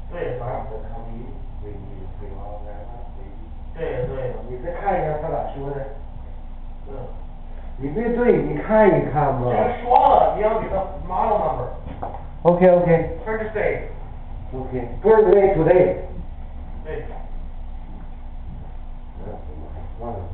对，反正这康迪尾翼飞往来了尾翼。 对对。 你再看一下他咋说的。 嗯。 你没对，你看一看嘛。 这个说了，你要给他 model number。 OK OK。 Purchase date。 OK. Birthday today. 对。 忘了。